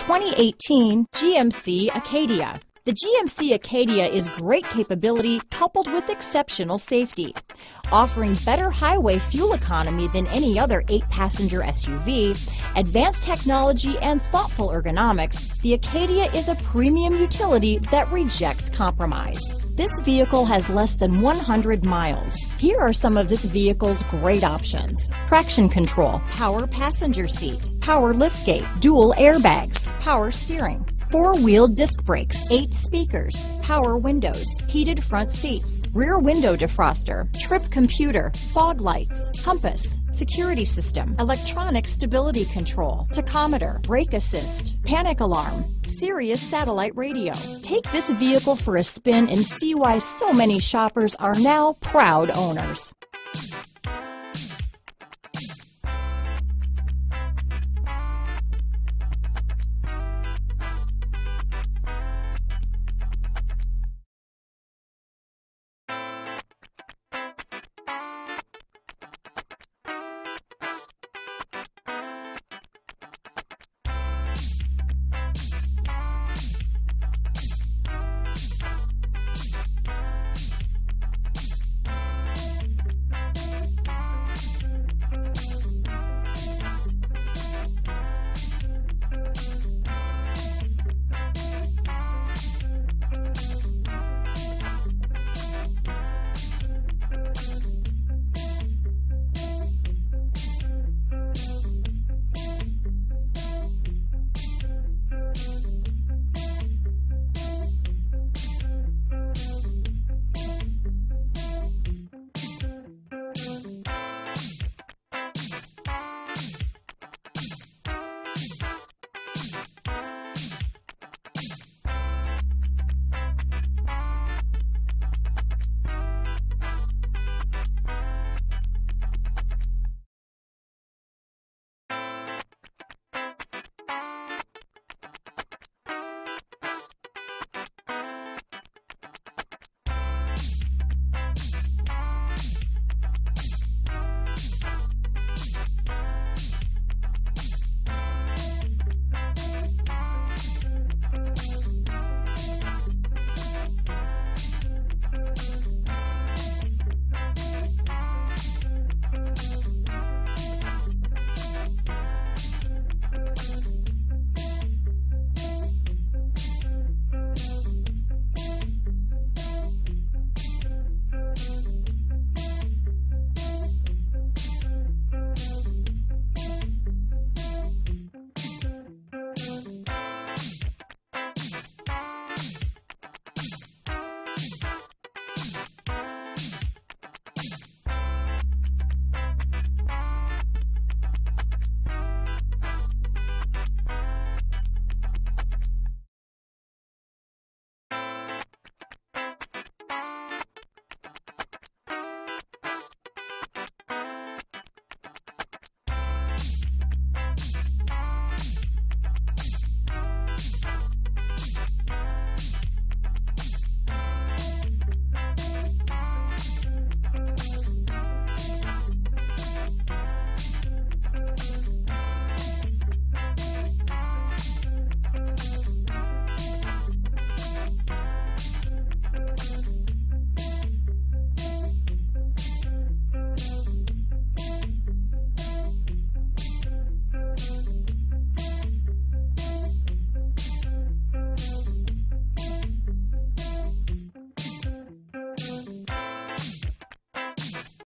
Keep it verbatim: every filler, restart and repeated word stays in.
twenty eighteen G M C Acadia. The G M C Acadia is great capability coupled with exceptional safety. Offering better highway fuel economy than any other eight passenger S U V, advanced technology and thoughtful ergonomics, the Acadia is a premium utility that rejects compromise. This vehicle has less than one hundred miles. Here are some of this vehicle's great options: traction control, power passenger seat, power liftgate, dual airbags, power steering, four-wheel disc brakes, eight speakers, power windows, heated front seats, rear window defroster, trip computer, fog lights, compass, security system, electronic stability control, tachometer, brake assist, panic alarm, Sirius satellite radio. Take this vehicle for a spin and see why so many shoppers are now proud owners.